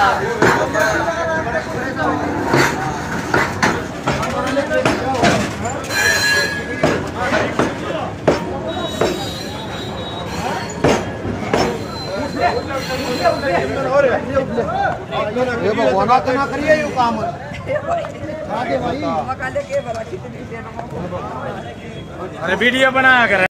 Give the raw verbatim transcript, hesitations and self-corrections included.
ये भगवाना तो ना करिए यो काम अरे वीडियो बनाया कर।